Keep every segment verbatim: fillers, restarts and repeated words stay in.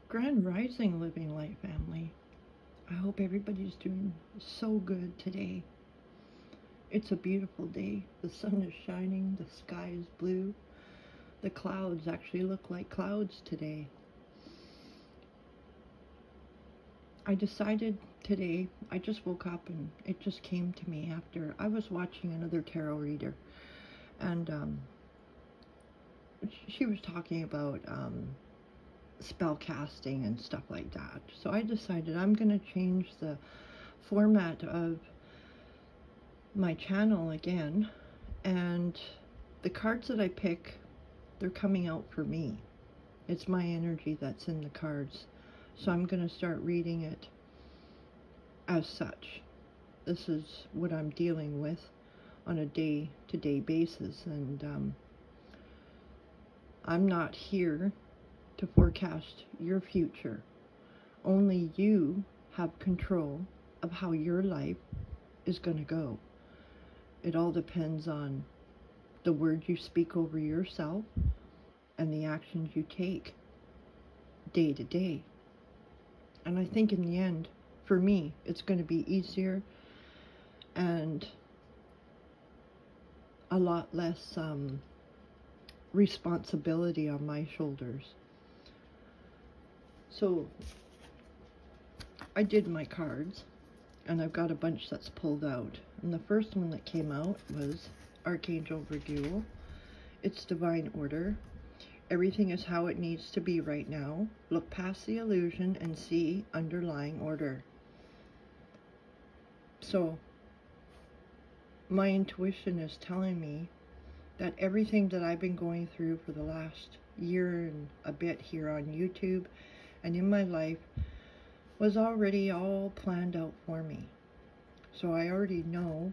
Grand Rising, Living Light family. I hope everybody's doing so good today. It's a beautiful day. The sun is shining, the sky is blue. The clouds actually look like clouds today. I decided today, I just woke up and it just came to me after I was watching another tarot reader. And um, she was talking about um, spell casting and stuff like that. So I decided I'm going to change the format of my channel again, and the cards that I pick, they're coming out for me. It's my energy that's in the cards, so I'm going to start reading it as such. This is what I'm dealing with on a day-to-day basis, and um, I'm not here to forecast your future. Only you have control of how your life is going to go. It all depends on the words you speak over yourself and the actions you take day to day. And I think in the end, for me, it's going to be easier and a lot less um, responsibility on my shoulders. So I did my cards, and I've got a bunch that's pulled out. And the first one that came out was Archangel Verduel. It's divine order. Everything is how it needs to be right now. Look past the illusion and see underlying order. So my intuition is telling me that everything that I've been going through for the last year and a bit here on YouTube and in my life was already all planned out for me. So I already know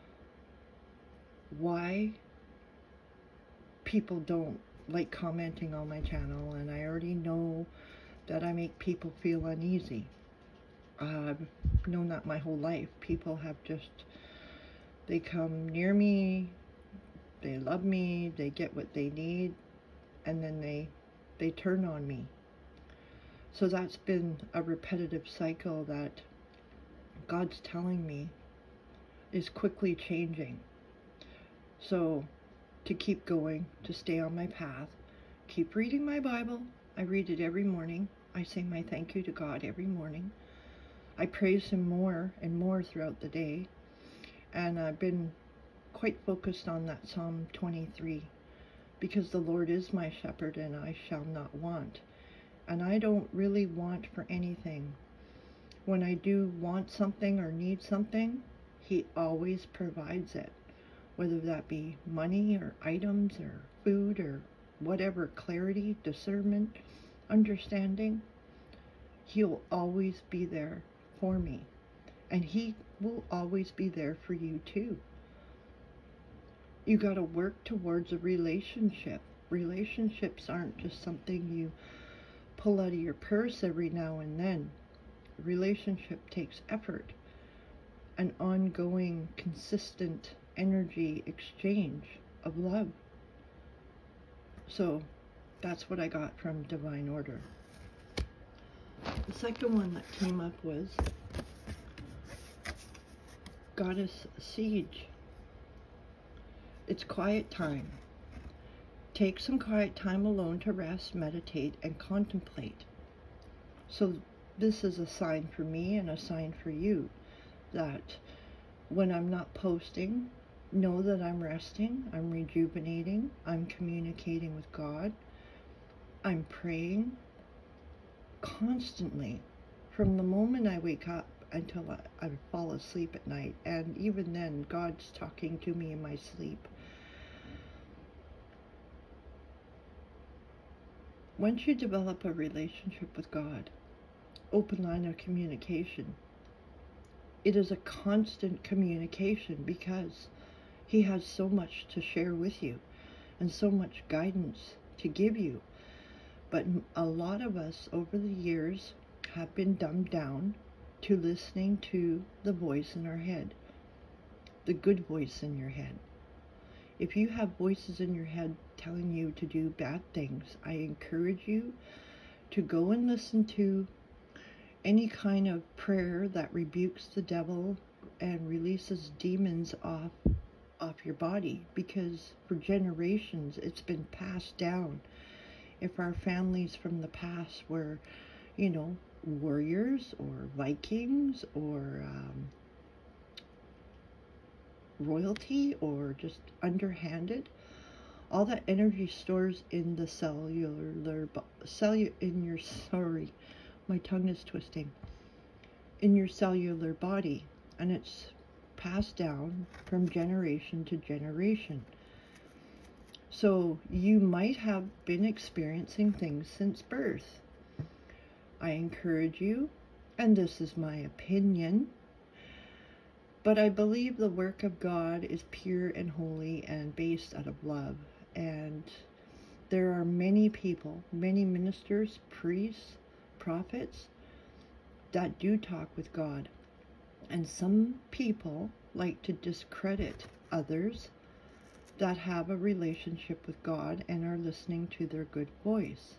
why people don't like commenting on my channel, and I already know that I make people feel uneasy. Uh, I've known that my whole life. People have just, they come near me, they love me, they get what they need, and then they they turn on me. So that's been a repetitive cycle that God's telling me is quickly changing. So to keep going, to stay on my path, keep reading my Bible. I read it every morning. I say my thank you to God every morning. I praise Him more and more throughout the day. And I've been quite focused on that Psalm twenty-three, because the Lord is my shepherd and I shall not want. And I don't really want for anything. When I do want something or need something, He always provides it. Whether that be money or items or food or whatever, clarity, discernment, understanding, He'll always be there for me. And He will always be there for you too. You got to work towards a relationship. Relationships aren't just something you pull out of your purse every now and then. A relationship takes effort, an ongoing, consistent energy exchange of love. So that's what I got from Divine Order. The second one that came up was Goddess Siege. It's quiet time. Take some quiet time alone to rest, meditate, and contemplate. So this is a sign for me and a sign for you that when I'm not posting, know that I'm resting, I'm rejuvenating, I'm communicating with God, I'm praying constantly from the moment I wake up until I, I fall asleep at night. And even then, God's talking to me in my sleep. Once you develop a relationship with God, open line of communication, it is a constant communication because He has so much to share with you and so much guidance to give you. But a lot of us over the years have been dumbed down to listening to the voice in our head, the good voice in your head. If you have voices in your head telling you to do bad things, I encourage you to go and listen to any kind of prayer that rebukes the devil and releases demons off off your body, because for generations it's been passed down. If our families from the past were, you know, warriors or Vikings or um, royalty or just underhanded, all that energy stores in the cellular cellu in your sorry my tongue is twisting in your cellular body, and it's passed down from generation to generation. So you might have been experiencing things since birth. I encourage you, and this is my opinion, but I believe the work of God is pure and holy and based out of love. And there are many people, many ministers, priests, prophets that do talk with God. And some people like to discredit others that have a relationship with God and are listening to their good voice.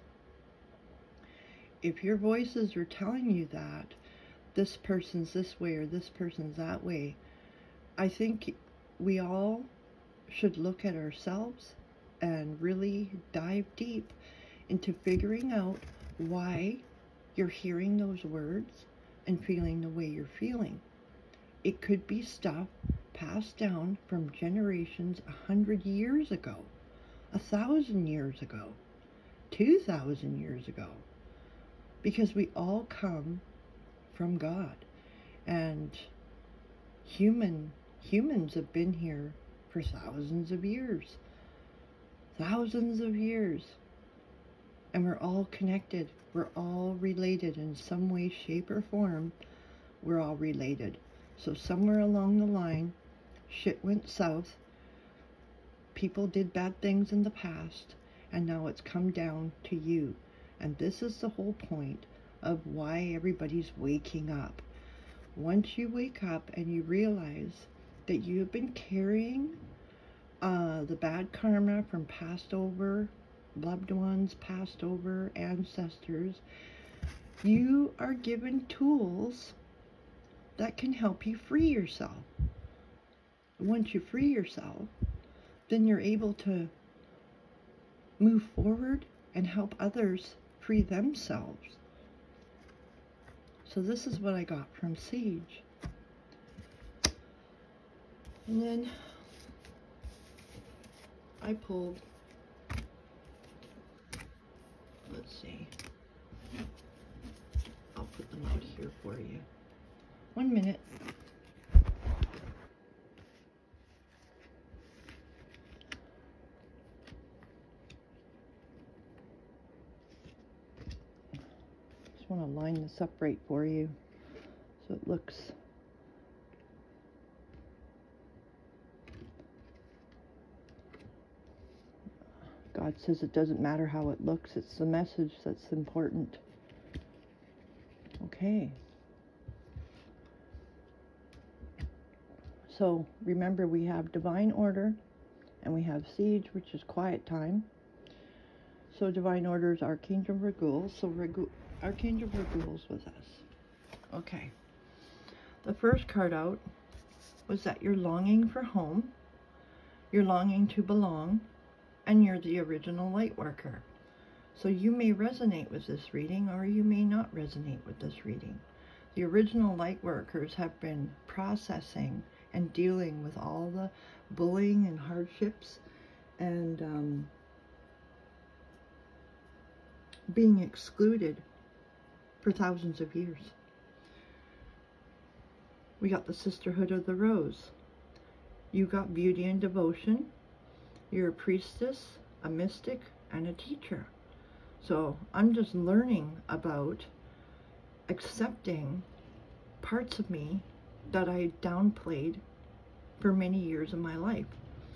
If your voices are telling you that this person's this way or this person's that way, I think we all should look at ourselves and really dive deep into figuring out why you're hearing those words and feeling the way you're feeling. It could be stuff passed down from generations a hundred years ago, a thousand years ago, two thousand years ago, because we all come from God, and human humans have been here for thousands of years, thousands of years, and we're all connected. We're all related in some way, shape, or form. We're all related. So somewhere along the line, shit went south. People did bad things in the past, and now it's come down to you. And this is the whole point of why everybody's waking up. Once you wake up and you realize that you have been carrying uh, the bad karma from passed over loved ones, passed over ancestors, you are given tools that can help you free yourself. Once you free yourself, then you're able to move forward and help others free themselves. So this is what I got from Sage. And then I pulled, let's see, I'll put them out here for you. One minute. Just want to line this up right for you so it looks God says it doesn't matter how it looks, it's the message that's important. Okay. So remember, we have Divine Order and we have Siege, which is quiet time. So Divine Order is Archangel Regul. So Regul, Archangel Regul is with us. Okay. The first card out was that you're longing for home, you're longing to belong, and you're the original light worker. So you may resonate with this reading or you may not resonate with this reading. The original light workers have been processing and dealing with all the bullying and hardships and um, being excluded for thousands of years. We got the Sisterhood of the Rose. You got beauty and devotion. You're a priestess, a mystic, and a teacher. So I'm just learning about accepting parts of me that I downplayed for many years of my life.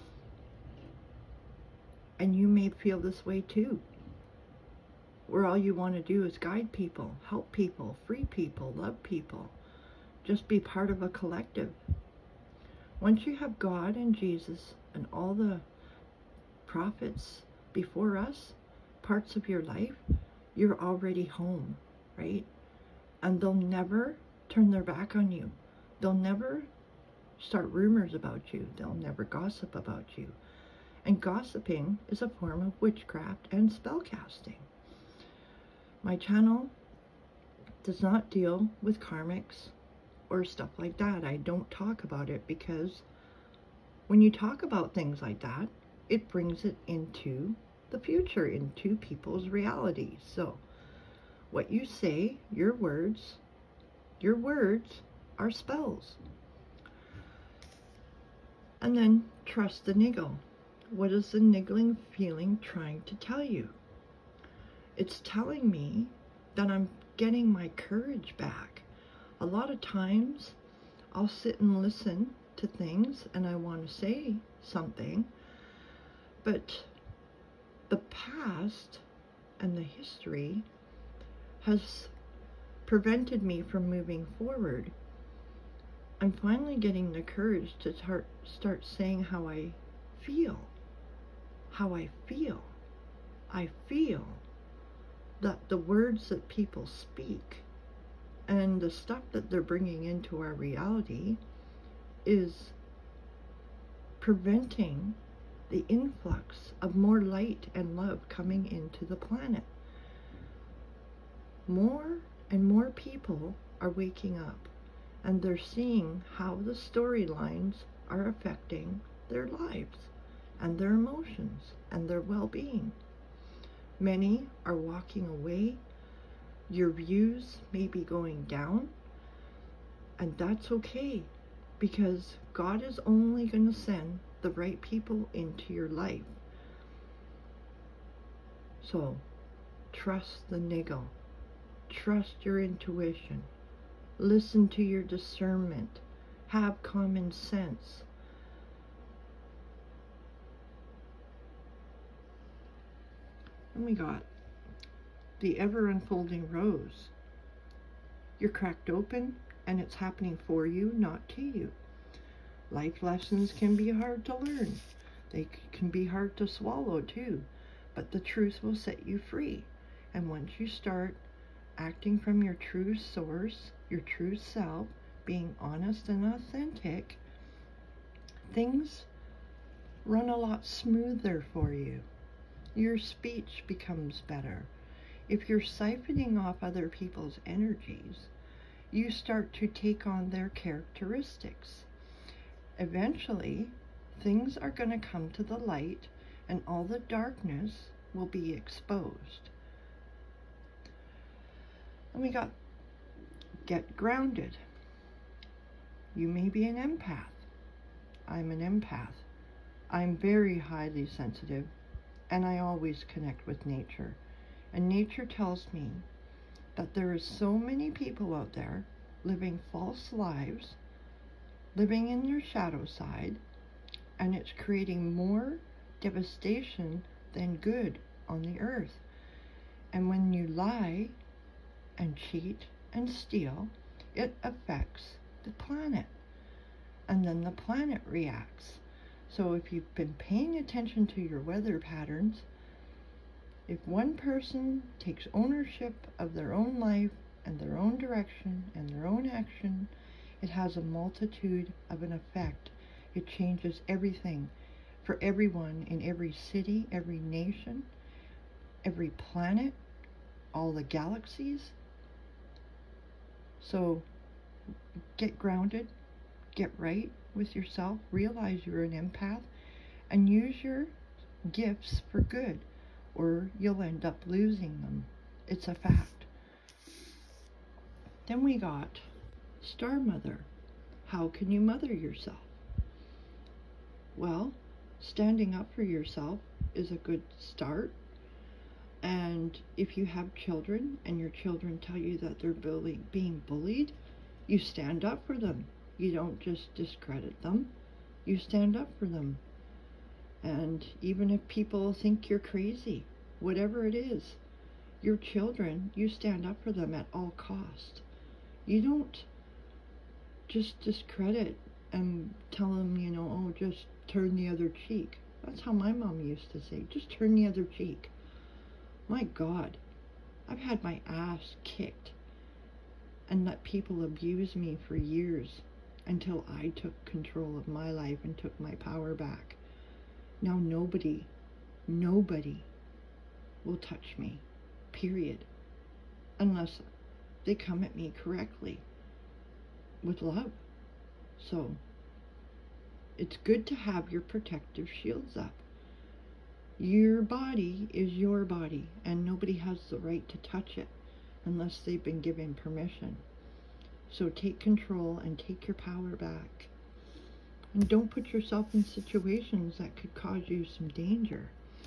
And you may feel this way too, where all you want to do is guide people, help people, free people, love people, just be part of a collective. Once you have God and Jesus and all the prophets before us, parts of your life, you're already home, right? And they'll never turn their back on you. They'll never start rumors about you. They'll never gossip about you. And gossiping is a form of witchcraft and spellcasting. My channel does not deal with karmics or stuff like that. I don't talk about it because when you talk about things like that, it brings it into the future, into people's reality. So what you say, your words, your words are spells. And then trust the niggle. What is the niggling feeling trying to tell you? It's telling me that I'm getting my courage back. A lot of times I'll sit and listen to things and I want to say something, but the past and the history has prevented me from moving forward. I'm finally getting the courage to start, start saying how I feel. How I feel. I feel that the words that people speak and the stuff that they're bringing into our reality is preventing the influx of more light and love coming into the planet. More and more people are waking up, and they're seeing how the storylines are affecting their lives and their emotions and their well-being. Many are walking away. Your views may be going down, and that's okay, because God is only going to send the right people into your life. So trust the niggle. Trust your intuition. Listen to your discernment. Have common sense. And we got the ever unfolding rose. You're cracked open and it's happening for you, not to you. Life lessons can be hard to learn. They can be hard to swallow too, but the truth will set you free. And once you start acting from your true source, your true self, being honest and authentic, things run a lot smoother for you. Your speech becomes better. If you're siphoning off other people's energies, you start to take on their characteristics. Eventually, things are going to come to the light and all the darkness will be exposed. And we got get grounded. You may be an empath. I'm an empath. I'm very highly sensitive, and I always connect with nature. And nature tells me that there is so many people out there living false lives, living in their shadow side, and it's creating more devastation than good on the earth. And when you lie and cheat and steal, it affects the planet, and then the planet reacts. So if you've been paying attention to your weather patterns, if one person takes ownership of their own life and their own direction and their own action, it has a multitude of an effect. It changes everything for everyone in every city, every nation, every planet, all the galaxies. So get grounded, get right with yourself, realize you're an empath, and use your gifts for good, or you'll end up losing them. It's a fact. Then we got Star Mother. How can you mother yourself? Well, standing up for yourself is a good start. And if you have children and your children tell you that they're bully, being bullied, you stand up for them. You don't just discredit them. You stand up for them. And even if people think you're crazy, whatever it is, your children, you stand up for them at all cost. You don't just discredit and tell them, you know, oh, just turn the other cheek. That's how my mom used to say, just turn the other cheek. My God, I've had my ass kicked and let people abuse me for years until I took control of my life and took my power back. Now nobody, nobody will touch me, period, unless they come at me correctly with love. So it's good to have your protective shields up. Your body is your body, and nobody has the right to touch it unless they've been given permission. So take control and take your power back. And don't put yourself in situations that could cause you some danger.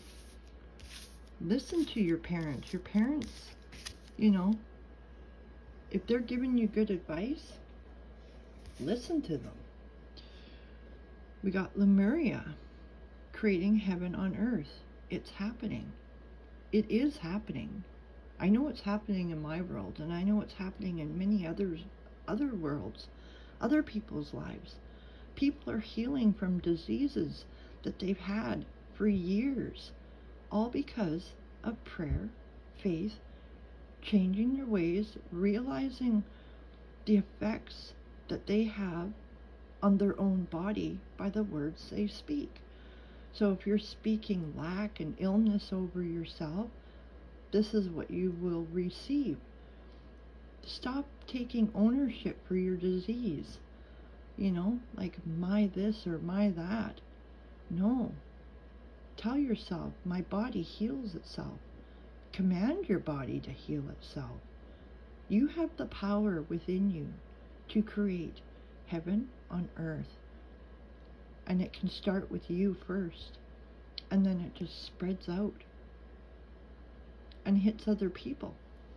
Listen to your parents. Your parents, you know, if they're giving you good advice, listen to them. We got Lemuria, creating heaven on earth. It's happening. It is happening. I know it's happening in my world, and I know it's happening in many others, other worlds, other people's lives. People are healing from diseases that they've had for years, all because of prayer, faith, changing your ways, realizing the effects that they have on their own body by the words they speak. So if you're speaking lack and illness over yourself, this is what you will receive. Stop taking ownership for your disease. You know, like my this or my that. No. Tell yourself, my body heals itself. Command your body to heal itself. You have the power within you to create heaven on earth. And it can start with you first. And then it just spreads out and hits other people.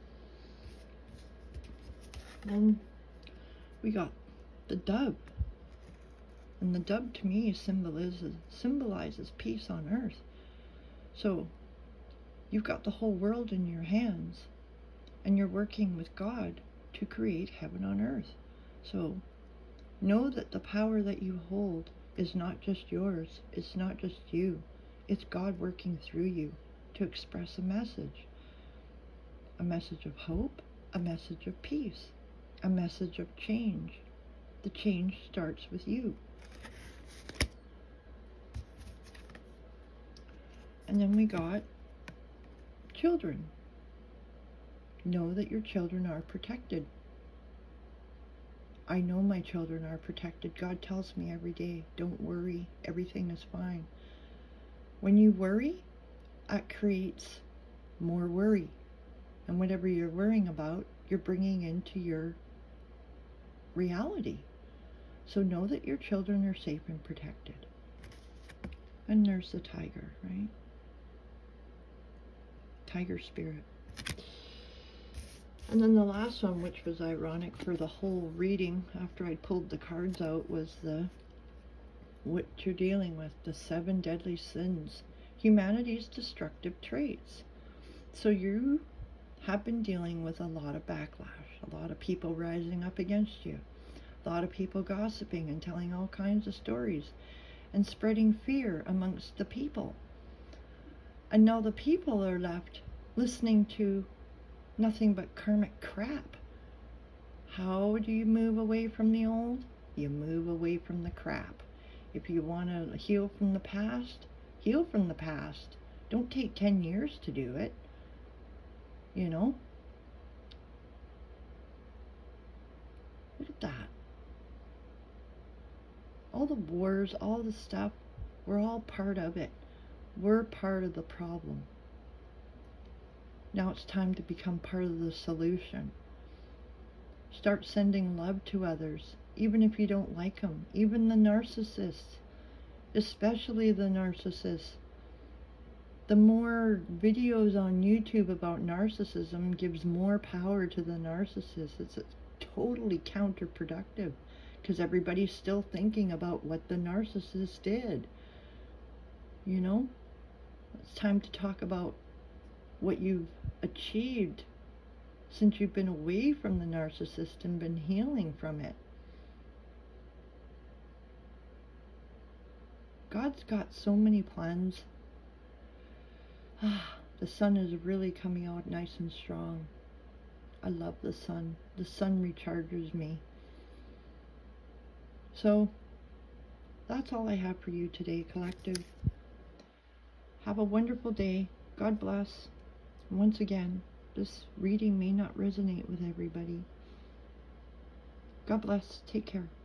Then we got the dove. And the dove to me symbolizes, symbolizes peace on earth. So you've got the whole world in your hands, and you're working with God to create heaven on earth. So know that the power that you hold is not just yours. It's not just you. It's God working through you to express a message. A message of hope, a message of peace, a message of change. The change starts with you. And then we got children. Know that your children are protected. I know my children are protected. God tells me every day, don't worry, everything is fine. When you worry, that creates more worry. And whatever you're worrying about, you're bringing into your reality. So know that your children are safe and protected. And there's the tiger, right? Tiger spirit. And then the last one, which was ironic for the whole reading after I pulled the cards out, was the what you're dealing with, the seven deadly sins, humanity's destructive traits. So you have been dealing with a lot of backlash, a lot of people rising up against you, a lot of people gossiping and telling all kinds of stories and spreading fear amongst the people. And now the people are left listening to nothing but karmic crap. How do you move away from the old? You move away from the crap. If you want to heal from the past, heal from the past. Don't take ten years to do it. You know? Look at that. All the wars, all the stuff, we're all part of it. We're part of the problem. Now it's time to become part of the solution. Start sending love to others, even if you don't like them. Even the narcissists, especially the narcissists. The more videos on YouTube about narcissism gives more power to the narcissist. It's totally counterproductive because everybody's still thinking about what the narcissist did. You know? It's time to talk about what you've achieved since you've been away from the narcissist and been healing from it. God's got so many plans. The sun is really coming out nice and strong. I love the sun. The sun recharges me. So, that's all I have for you today, Collective. Have a wonderful day. God bless. Once again, this reading may not resonate with everybody. God bless. Take care.